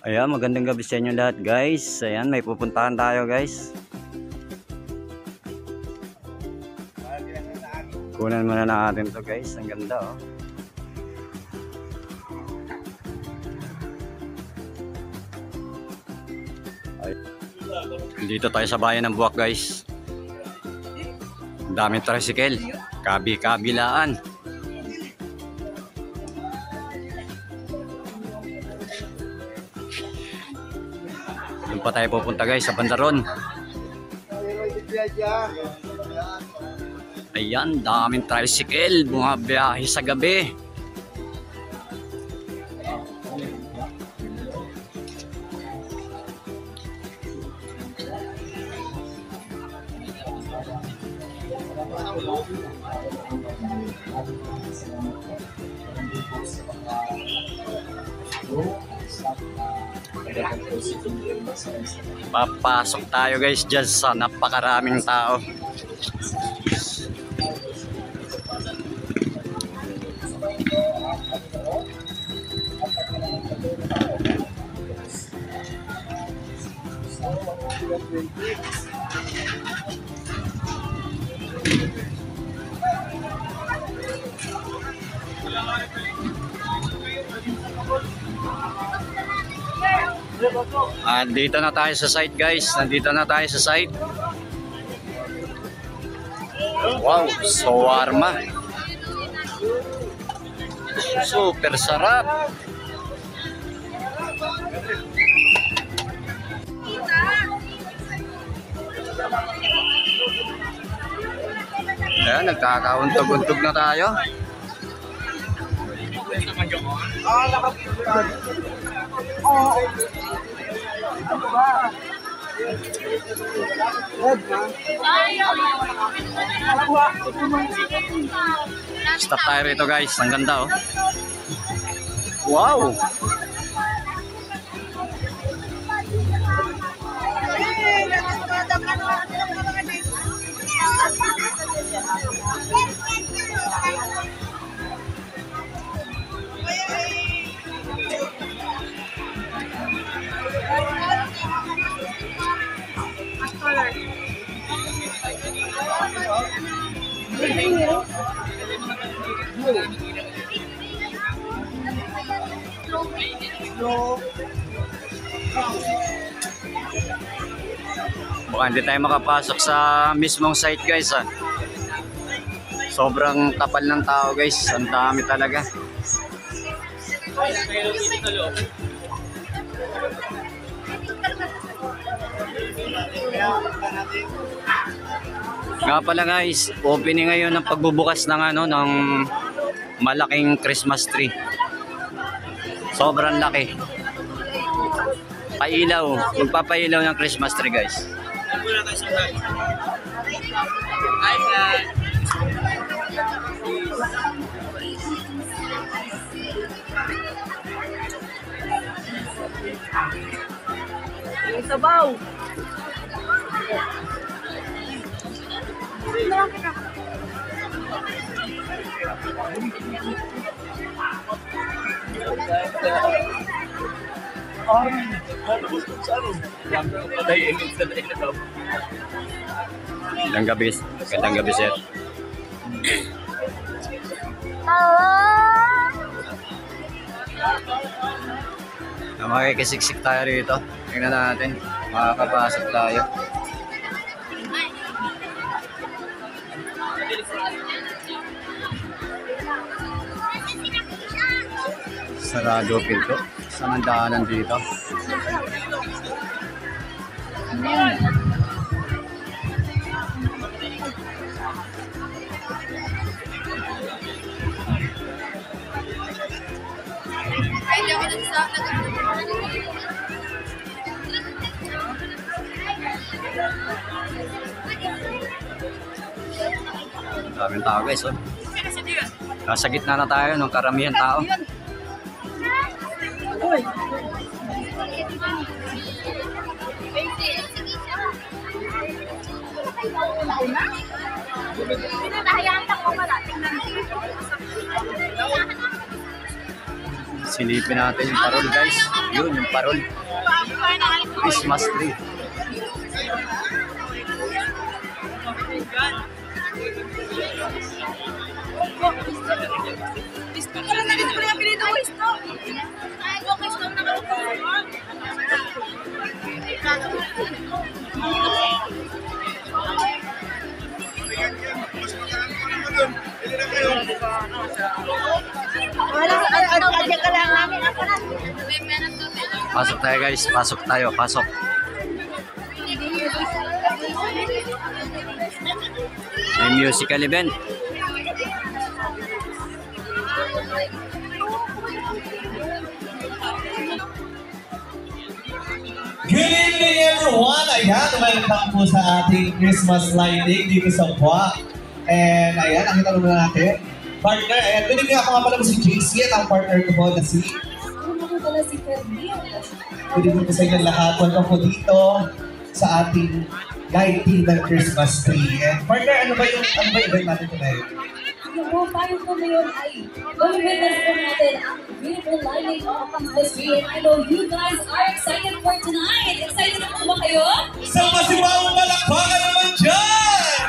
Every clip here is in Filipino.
Ayan, magandang gabi sa inyo lahat guys. Ayan, may pupuntahan tayo guys. Kunan muna natin to guys. Ang ganda oh. Dito tayo sa bayan ng Buwak guys. Ang daming tricycle. Kabi-kabilaan. Doon pa tayo pupunta guys sa Bandaron. Ayan, daming tricycle, bumabiyahe sa gabi. Papasok tayo guys dyan sa napakaraming tao. Nandito na tayo sa site guys. Nandito na tayo sa site. Wow, shawarma. Super sarap. Ayan, nagkakauntog-untog na tayo. Stop tayo rito guys. Ang ganda oh. Wow. Baka hindi tayo makapasok sa mismong site guys ah. Sobrang kapal ng tao guys. Ang dami talaga. Nga pala guys, opening ngayon ng pagbubukas ng ng malaking Christmas tree. Sobrang laki. Pailaw, magpapailaw ng Christmas tree guys. Sabaw. Gandang gabi. Gandang gabi sir. Makikisiksik tayo rito. Tingnan natin. Makakapasok tayo. Sarado pinto. Saan ang daanan dito? Daming tao guys oh. Nasa gitna na tayo ng karamihan tao. silipin natin yung parol guys. Yun, yung parol. Christmas tree. Pasok tayo guys, pasok tayo, pasok. May musical event. Good evening everyone! Ayan, welcome po sa ating Christmas lighting dito sa Buwak. And ayan, nakita naman natin. Partner, ayan, good evening ako nga pala si JC at ang partner ko po na si... Good evening po sa inyo lahat. Welcome po dito sa ating lighting ng Christmas tree. And partner, ano ba yung event natin tonight? Yung tayo po ngayon ay mag-witness po natin ang beautiful lighting of Christmas tree. And I know you guys are excited for tonight. Excited na po ba kayo? Sa masibawang palakpakan naman dyan!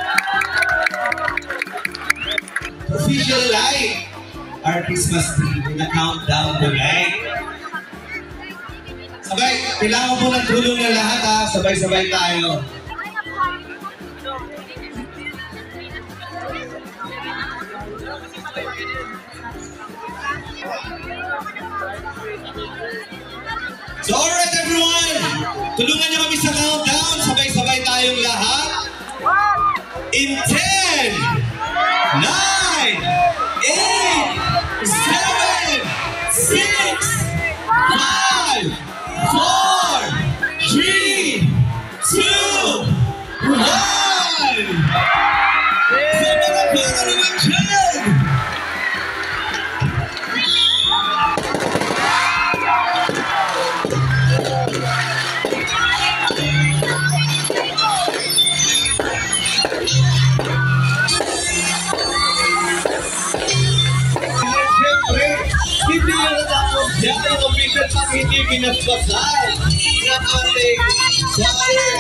Official light our Christmas tree with the countdown tonight. Sabay, kailangan po ng tulong na lahat ha. Sabay-sabay tayo. So alright everyone, tulungan niyo kami sa countdown. Sabay-sabay tayong lahat. In 10, 9, 8, 7, 6, 5, 4, 3, 2, 1. Sa mga para naman dyan! Hindi na natapos dyan ang official pang hindi pinagpasal ng ating choir.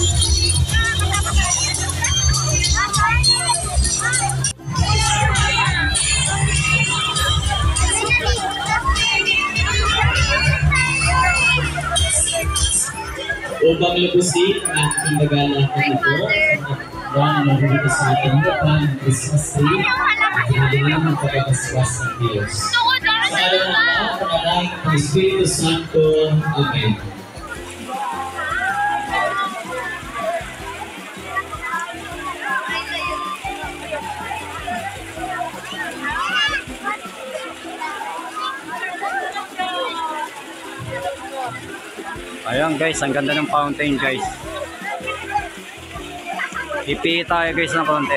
Upang lubusin ang ating nagalakad ito ang narito sa ating harapan ng Christmas tree at hinihingan ng pagkakaswas ng Diyos. Sa alam ng Ama, ng Anak, ng Espiritu Santo. Amen. Ayan guys, ang ganda ng fountain guys. Ipi tayo guys ng konti.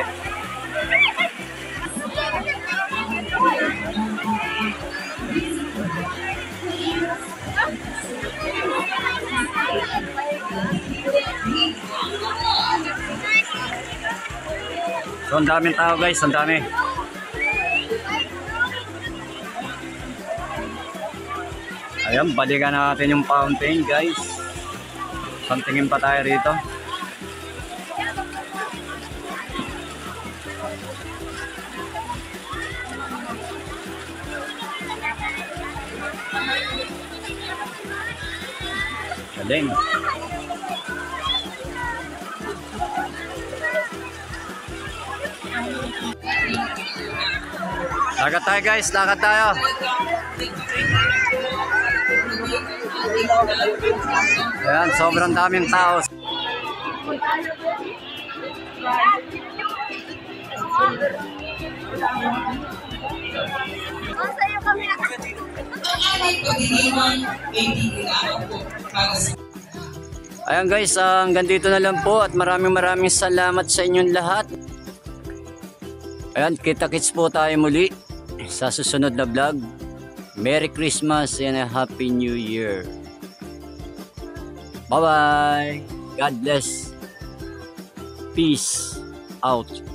So ang daming tao guys, ang dami. Ayan, balikan natin yung fountain guys. Santingin pa tayo rito. Galing. Lakad tayo guys, lakad tayo. Ayan, sobrang daming tao. Ayan guys, hanggang dito na lang po at maraming salamat sa inyong lahat. Ayan, kita-kits po tayo muli sa susunod na vlog. Merry Christmas and a Happy New Year. Bye-bye. God bless. Peace out.